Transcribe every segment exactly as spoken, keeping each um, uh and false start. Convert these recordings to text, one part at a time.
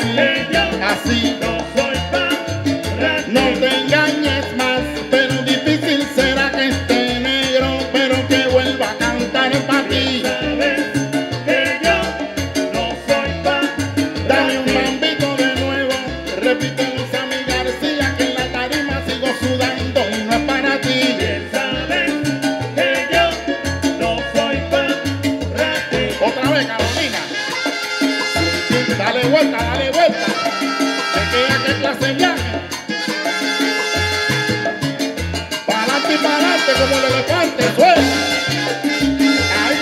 mí. que yo Así no soy para ti. no te engañes más, pero difícil será que esté negro, pero que vuelva a cantar para ti. Sabes que yo no soy para Dame un ti. mambito de nuevo, repite Sammy García, que en la tarima sigo sudando y no es para ti. Bien sabes que yo no soy para ti. Otra vez, Carolina. Dale vuelta, dale vuelta. Se queda que clase viaje. Pa'lante y pa'lante como el elefante, suelta. Ahí.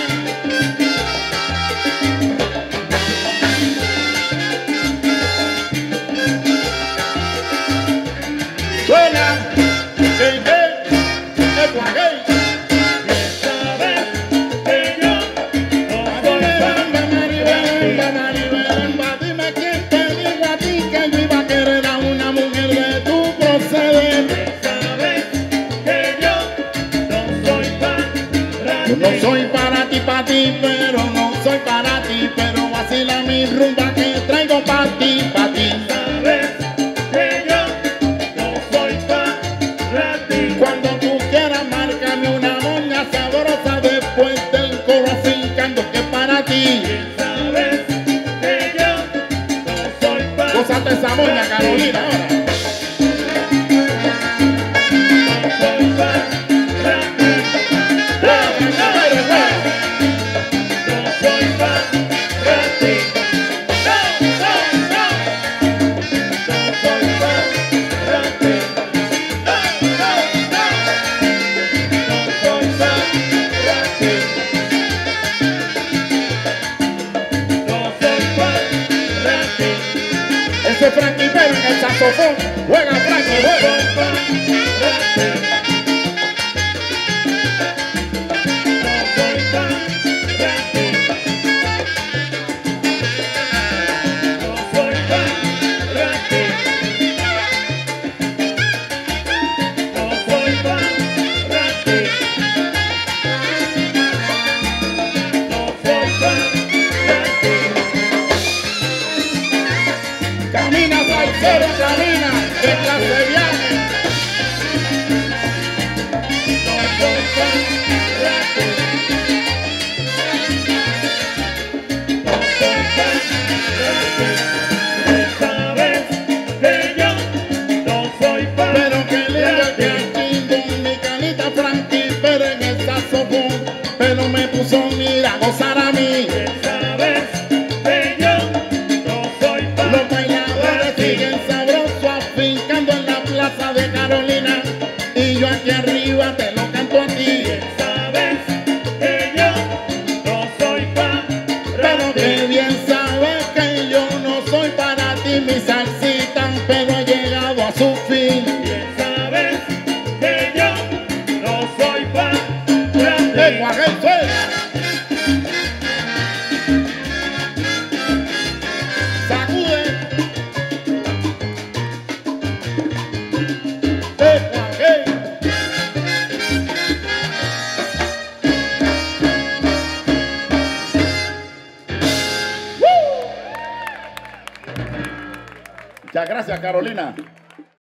Suena. Hey, hey. Hey, guay, Bien sabes que yo no soy para Maribel, Maribel, dime quién te dijo a ti que yo iba a querer a una mujer de tu proceder. Sabes que yo no soy para Yo no ti. soy para ti, para ti, pero no soy para ti, pero vacila mi rumba que traigo para ti, para ti. Sabes que yo no soy para ti. Cuando tú quieras márcame una moña sabrosa después del coro afincando que es para ti. Sabes que yo no soy para ti. Gózate esa moña, Carolina, ahora. No soy para ti. ¡Eh, eh, eh! No soy para ti. No, no, no. No soy para ti. No, no, no. No soy para ti. No soy para ti. Ese Frankie Pérez en el saxofón. Juega, Frankie, No juega. soy para ti. No soy para ti. No soy para ti. No soy para ti. No soy para ti. Camina, salsero, camina, de clase viaje. No soy para ti. No soy para ti. Sabes que yo no soy para Pero que lindo ti. que chingo, mi canita Frankie Pérez en el saxofón. Pero me puso, mira, a gozar a mí. Sabes que yo no soy para Los bailadores siguen sabroso afincando en la plaza de Carolina. Y yo aquí arriba te lo canto a ti. Sabes que yo no soy para Pero ti. que bien sabes que yo no soy para ti, mi salsita, pero he llegado a su fin. Sabes que yo no soy para ¡Eh, ti. guajé, suena! ¡Sacude! ¡Eh, guajé! ¡Woo! Muchas gracias, Carolina.